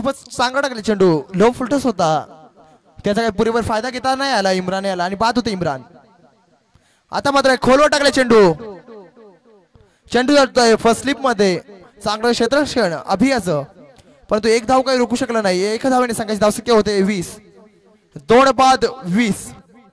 खूपच चांगला टाकले चेंडू लो फुलटस होता त्याचा काही पुरेपूर फायदा घेता नाही आला इम्रान याला आणि बाद होते इम्रान आता मात्र खोलवर टाकले चेंडू चेंडू जातोय फर्स्ट स्लिप मध्ये चांगलं क्षेत्ररक्षण अभियाचं परंतु एक धाव काही रोखू शकला नाही एका धावेने संघाची धावसंख्या होते वीस दोन बाद वीस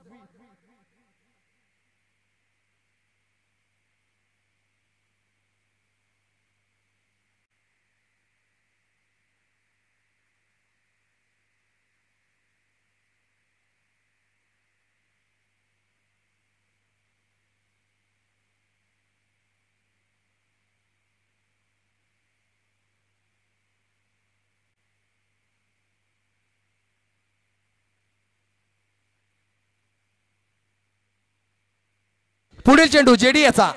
पुढील चेंडू जेडी याचा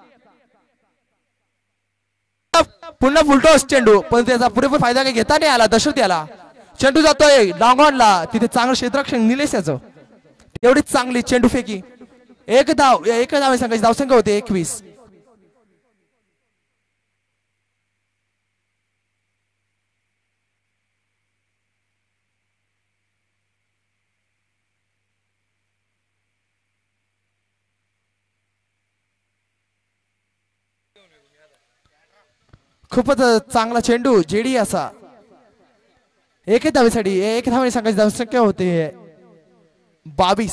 पुन्हा फुलटॉस चेंडू पण त्याचा पुरेपूर फायदा काही घेता नाही आला दशरथ याला चेंडू जातोय लॉंग ऑनला तिथे चांगलं क्षेत्ररक्षण निलेश याचं एवढीच चांगली चेंडू फेकी एक धाव एक धाव संघाची धावसंख्या होते एकवीस खूपच चांगला चेंडू जेडी असा एक धावेसाठी एक धावेने संघाची धावसंख्या होते बावीस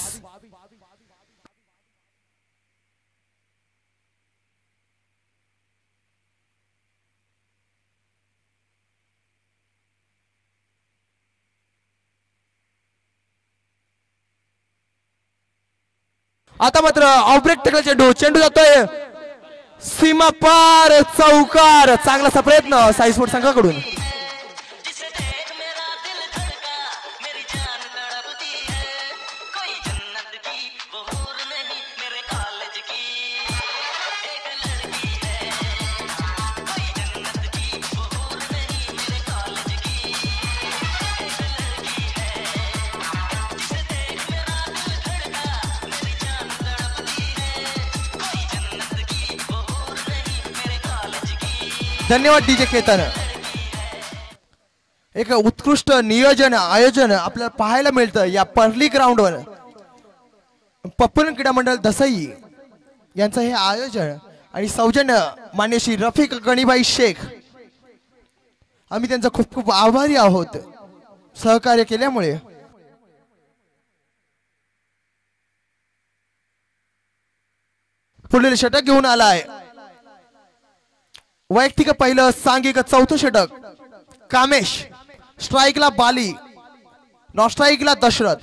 आता मात्र ऑफब्रेक टाकला चेंडू चेंडू जातोय सीमा पार चौकार चांगला असा प्रयत्न साई स्पोर्ट संघाकडून धन्यवाद डीजे केतन एक उत्कृष्ट नियोजन आयोजन आपल्याला पाहायला मिळतं या पर्ली ग्राउंडवर पप्पून क्रीडा मंडळ दसई यांचं हे आयोजन आणि सौजन्य मान्य श्री रफिक गणीबाई शेख आम्ही त्यांचा खूप खूप आभारी आहोत सहकार्य केल्यामुळे पुढील षटक घेऊन आलाय वैयक्तिक पहिलं सांघिक चौथं षटक कामेश स्ट्राईकला बाली नॉन स्ट्राईकला दशरथ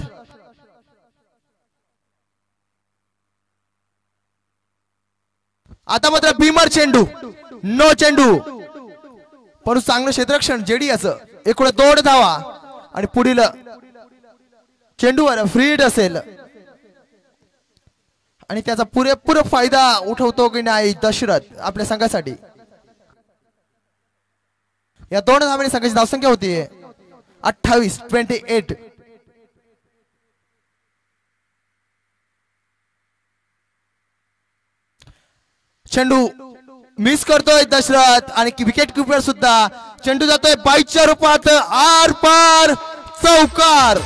आता मात्र भीमर चेंडू नो चेंडू पण चांगलं क्षेत्ररक्षण जेडी असं एकूण दोन धावा आणि पुढील चेंडूवर फ्रीड असेल आणि त्याचा पुरेपूर फायदा उठवतो की नाही दशरथ आपल्या संघासाठी या दोन धावांनी संघाची धावसंख्या होती अठ्ठावीस ट्वेंटी एट चेंडू मिस करतोय दशरथ आणि विकेट किपर सुद्धा चेंडू जातोय बाईच्या रूपात आर पार चौकार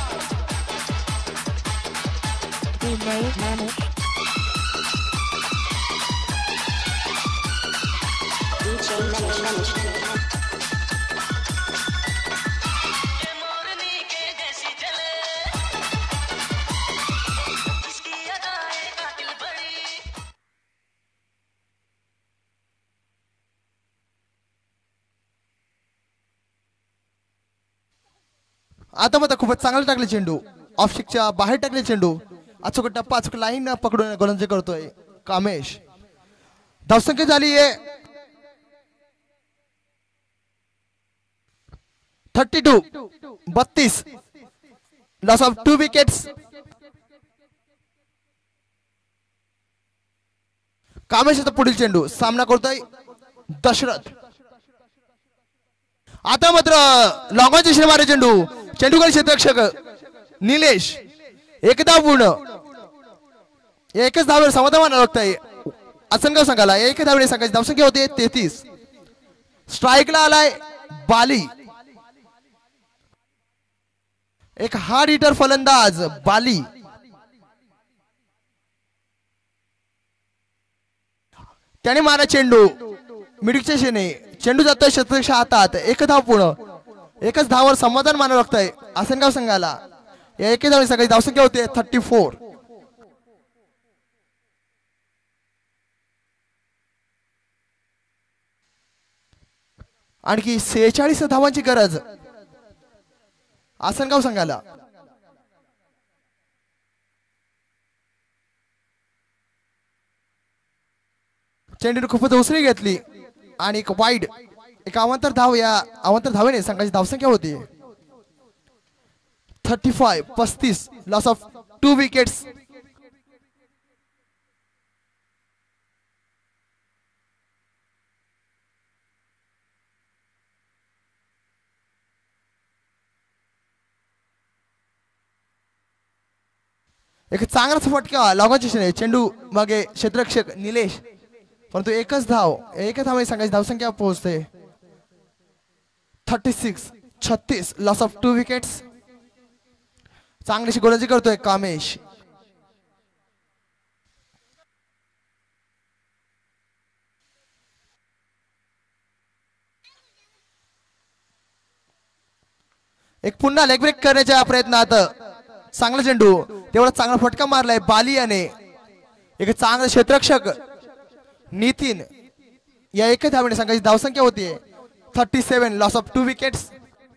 आता मात्र खूपच चांगलं टाकले चेंडू ऑफ स्टिकच्या बाहेर टाकले चेंडू अचूक टप्पा अचूक लाईन पकडून गोलंदाजी करतोय कामेश धावसंख्या झाली आहे थर्टी टू बत्तीस लॉस ऑफ टू विकेट्स कामेशचा पुढील चेंडू सामना करतोय दशरथ आता मात्र लॉंगॉनचे शेमारे चेंडू चेंडूकर क्षेत्ररक्षक निलेश एकदा पूर्ण एकच धावेवर समाधान लागतंय असंघ संघाला एक धावेने संघाची धावसंख्या होते तेहतीस स्ट्राईकला आलाय बाली एक हार्ड हिटर फलंदाज बाली, त्याने मारा चेंडू मिडविकेटच्या दिशेने, चेंडू जातोय शतकच्या हातात, एक धाव पूर्ण, एकच धावावर समाधान मानावं लागतंय आसनगाव संघाला. या एके धाव सगळी धावसंख्या होते थर्टी फोर. आणखी सेहेचाळीस धावांची गरज आसनगाव संघाला. चेंडूने खूपच उसळी घेतली आणि एक वाईड, एक अवांतर धाव, या अवांतर धावेने संघाची धावसंख्या होती थर्टी फाय पस्तीस. Loss of two wickets. एक चांगलाच फटका लॉगाच्या चेंडू मागे क्षेत्ररक्षक निलेश, परंतु एकच धाव, एकच धाव संघाची धावसंख्या पोहोचते थर्टी सिक्स छत्तीस. Loss of two wickets. चांगलीशी गोलंदाजी करतोय कामेश. एक पुन्हा लेग ब्रेक करण्याच्या प्रयत्नात चांगला चेंडू, तेवढा चांगला फटका मारलाय बाली याने. एक चांगला क्षेत्ररक्षक नितीन, या एकच धावेने संघाची धावसंख्या होती thirty seven. Loss of two wickets.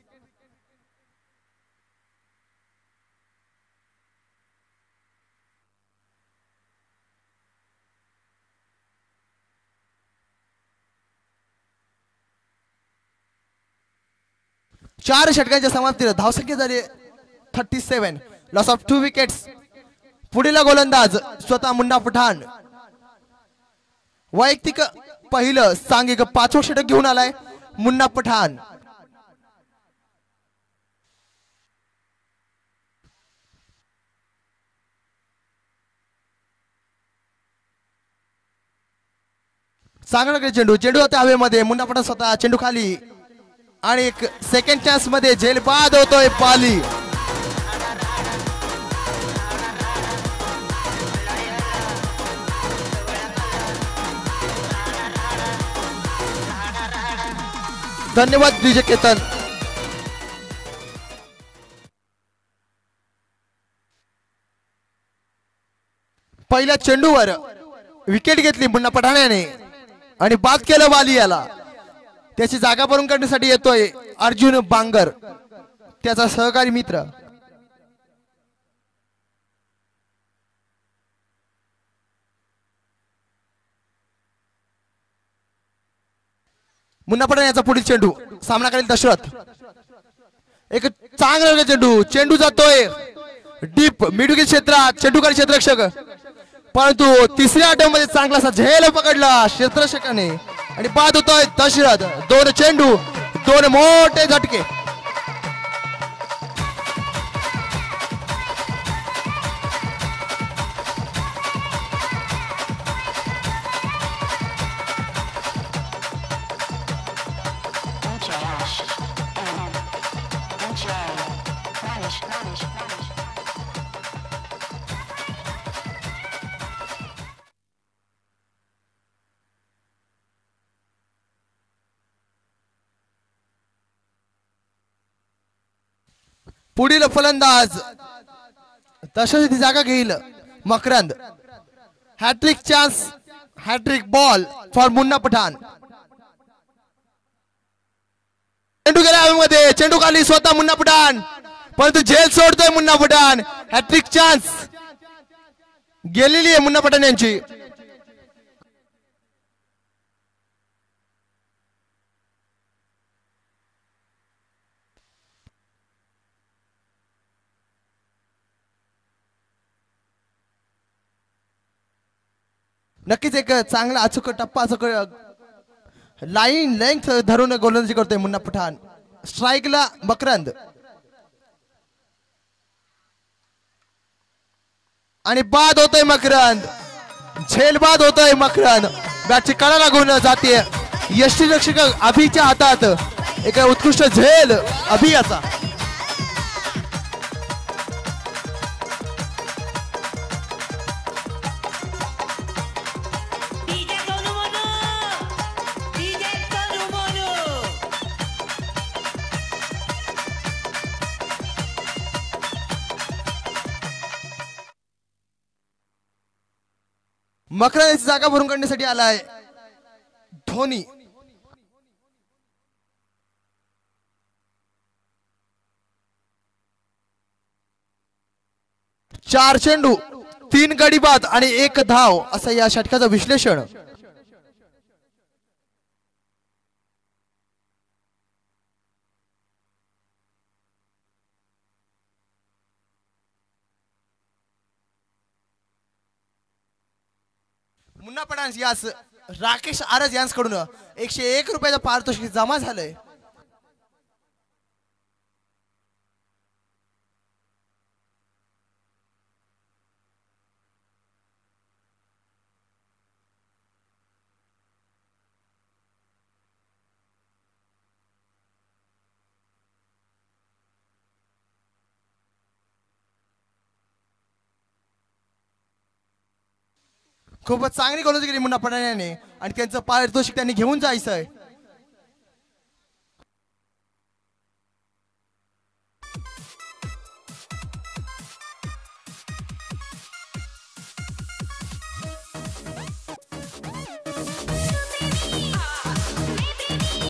चार षटकांच्या समाप्तीला धावसंख्या झाली thirty seven. Loss of two wickets. पुढील गोलंदाज स्वतः मुन्ना पठाण, वैयक्तिक पहिलं सांघिक पाचवं षटक घेऊन आलाय मुन्ना पठाण. चांगला चेंडू, चेंडू होता हवेमध्ये, मुन्ना पठाण स्वतः चेंडू खाली आणि एक सेकंड चान्स मध्ये झेल बाद होतोय पाली. धन्यवाद विजय केतन. पहिल्या चेंडूवर विकेट घेतली मुन्ना पठाण्याने आणि बाद केलं वाली याला. त्याची जागा भरून काढण्यासाठी येतोय अर्जुन बांगर, त्याचा सहकारी मित्र. मुन्ना पठाण याचा पुढील चेंडू, सामना करेल दशरथ. एक चांगला चेंडू, चेंडू जातोय डीप मिडविकेट क्षेत्रात, चेंडूकारी क्षेत्ररक्षक, परंतु तिसऱ्या आठवड्यामध्ये चांगलासा झेल पकडला क्षेत्ररक्षकाने आणि बाद होतोय दशरथ. दोन चेंडू, दोन मोठे झटके. पुढील फलंदाज दशरथी जागा घेईल Makarand. Hat trick chance, hat trick ball for Munna Pathan. चेंडू गेला हवेमध्ये, चेंडू खाली स्वतः मुन्ना पठाण, परंतु झेल सोडतोय मुन्ना पठाण. हॅट्रिक चान्स गेलेली आहे मुन्ना पठाण यांची. नक्कीच एक चांगला अचूक टप्पा, अचूक लाईन लेंथ धरून गोलंदाजी करतोय मुन्ना पठाण. स्ट्राईकला मकरंद आणि बाद होतोय मकरंद, झेल बाद होतोय मकरंद. बॅटची कडा लागून जाते यष्टीरक्षक अभिच्या हातात. एक उत्कृष्ट झेल अभि याचा. मकरांची जागा भरून काढण्यासाठी आलाय धोनी. चार चेंडू तीन गडी बाद आणि एक धाव असं या षटकाचं विश्लेषण. मुन्ना पठाण यास राकेश आरज यांच्याकडून एकशे एक रुपयाचं पारितोषिक जमा झालंय. खूपच चांगली गोलंदाजी केली मुन्ना पठाण यांनी आणि त्यांचं पारितोषिक त्यांनी घेऊन जायचंय.